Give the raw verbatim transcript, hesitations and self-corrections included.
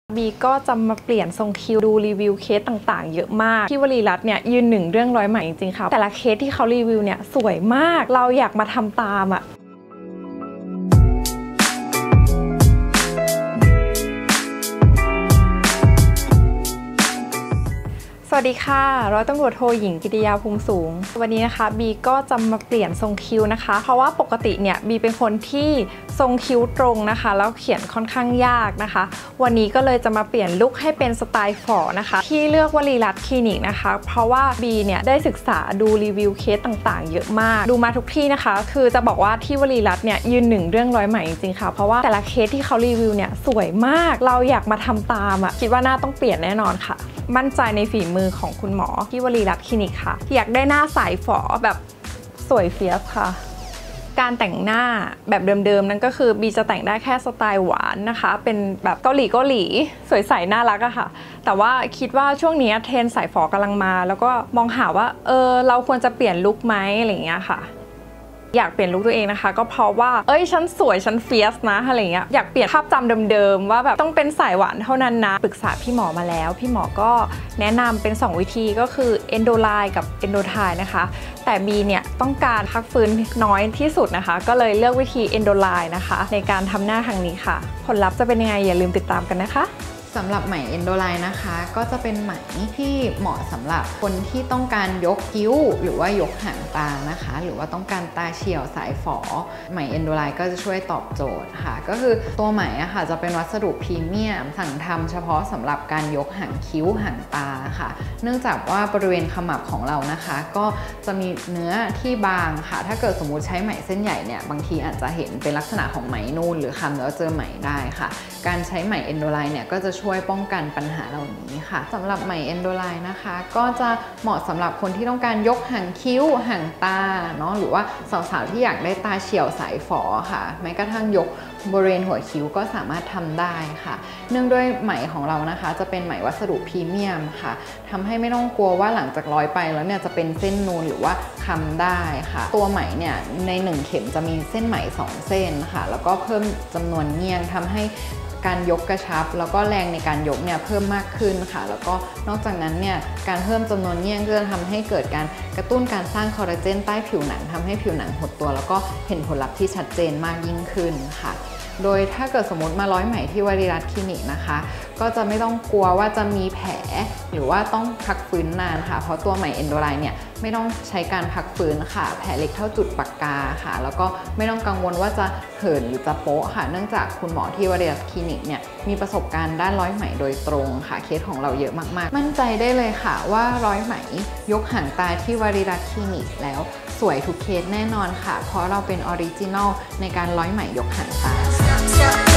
บีก็จะมาเปลี่ยนทรงคิ้วดูรีวิวเคสต่างๆเยอะมากพี่วลีรัตน์เนี่ยยืนหนึ่งเรื่องร้อยไหมจริงๆค่ะแต่ละเคสที่เขารีวิวเนี่ยสวยมากเราอยากมาทำตามอ่ะสวัสดีค่ะร้อยตำรวจโทหญิงกิติยาภูมิสูงวันนี้นะคะบีก็จะมาเปลี่ยนทรงคิ้วนะคะเพราะว่าปกติเนี่ยบีเป็นคนที่ทรงคิ้วตรงนะคะแล้วเขียนค่อนข้างยากนะคะวันนี้ก็เลยจะมาเปลี่ยนลุคให้เป็นสไตล์ฝอนะคะที่เลือกวลีรัตน์คลินิกนะคะเพราะว่าบีเนี่ยได้ศึกษาดูรีวิวเคสต่างๆเยอะมากดูมาทุกที่นะคะคือจะบอกว่าที่วลีรัตน์เนี่ยยืนหนึ่งเรื่องร้อยไหมจริงๆค่ะเพราะว่าแต่ละเคสที่เขารีวิวเนี่ยสวยมากเราอยากมาทำตามอ่ะคิดว่าหน้าต้องเปลี่ยนแน่นอนค่ะมั่นใจในฝีมือของคุณหมอที่วลีรัตน์คลินิกค่ะอยากได้หน้าใสฝอแบบสวยเฟียสค่ะการแต่งหน้าแบบเดิมๆนั่นก็คือบีจะแต่งได้แค่สไตล์หวานนะคะเป็นแบบเกาหลีเกาหลีสวยใสน่ารักอะค่ะแต่ว่าคิดว่าช่วงนี้เทรนด์ใสฝอกำลังมาแล้วก็มองหาว่าเออเราควรจะเปลี่ยนลุคไหมอะไรอย่างเงี้ยค่ะอยากเปลี่ยนลุคตัวเองนะคะก็เพราะว่าเอ้ยฉันสวยฉันเฟียสนะอะไรเงี้ยอยากเปลี่ยนภาพจำเดิมๆว่าแบบต้องเป็นสายหวานเท่านั้นนะปรึกษาพี่หมอมาแล้วพี่หมอก็แนะนำเป็นสองวิธีก็คือเอนโดไลน์กับเอนโดไทนะคะแต่บีเนี่ยต้องการพักฟื้นน้อยที่สุดนะคะก็เลยเลือกวิธีเอนโดไลน์นะคะในการทำหน้าครั้งนี้ค่ะผลลัพธ์จะเป็นยังไงอย่าลืมติดตามกันนะคะสำหรับไหมเอนโดไลน์นะคะก็จะเป็นไหมที่เหมาะสำหรับคนที่ต้องการยกคิ้วหรือว่ายกหางตานะคะหรือว่าต้องการตาเฉียวสายฝอไหมเอนโดไลน์ก็จะช่วยตอบโจทย์ค่ะก็คือตัวไหมอะค่ะจะเป็นวัสดุพรีเมียมสั่งทำเฉพาะสำหรับการยกหางคิ้วหางตาค่ะเนื่องจากว่าบริเวณขมับของเรานะคะก็จะมีเนื้อที่บางค่ะถ้าเกิดสมมุติใช้ไหมเส้นใหญ่เนี่ยบางทีอาจจะเห็นเป็นลักษณะของไหมนูนหรือคำแล้วเจอไหมได้ค่ะการใช้ไหมเอนโดไลน์เนี่ยก็จะช่วยป้องกันปัญหาเหล่านี้ค่ะสำหรับไหมเอนโดไลน์นะคะก็จะเหมาะสำหรับคนที่ต้องการยกหางคิ้วหางตาเนาะหรือว่าสาวๆที่อยากได้ตาเฉียวสายฝอค่ะแม้กระทั่งยกบริเวณหัวคิ้วก็สามารถทำได้ค่ะเนื่องด้วยไหมของเรานะคะจะเป็นไหมวัสดุพรีเมียมค่ะทำให้ไม่ต้องกลัวว่าหลังจากร้อยไปแล้วเนี่ยจะเป็นเส้นนูนหรือว่าคำได้ค่ะตัวไหมเนี่ยในหนึ่งเข็มจะมีเส้นไหมสองเส้นค่ะแล้วก็เพิ่มจำนวนเงี่ยงทำให้การยกกระชับแล้วก็แรงในการยกเนี่ยเพิ่มมากขึ้นค่ะแล้วก็นอกจากนั้นเนี่ยการเพิ่มจำนวนเงี่ยงก็จะทำให้เกิดการกระตุ้นการสร้างคอลลาเจนใต้ผิวหนังทำให้ผิวหนังหดตัวแล้วก็เห็นผลลัพธ์ที่ชัดเจนมากยิ่งขึ้นค่ะโดยถ้าเกิดสมมติมาร้อยไหมที่วลีรัตน์คลินิกนะคะก็จะไม่ต้องกลัวว่าจะมีแผลหรือว่าต้องพักฟื้นนานค่ะเพราะตัวไหมเอนโดไลน์เนี่ยไม่ต้องใช้การพักฟื้นค่ะแผลเล็กเท่าจุดปากกาค่ะแล้วก็ไม่ต้องกังวลว่าจะเหินหรือจะโป๊ะค่ะเนื่องจากคุณหมอที่วลีรัตน์คลินิกเนี่ยมีประสบการณ์ด้านร้อยไหมโดยตรงค่ะเคสของเราเยอะมากๆมั่นใจได้เลยค่ะว่าร้อยไหมยกหางตาที่วลีรัตน์คลินิกแล้วสวยทุกเคสแน่นอนค่ะเพราะเราเป็นออริจินอลในการร้อยไหมยกหางตา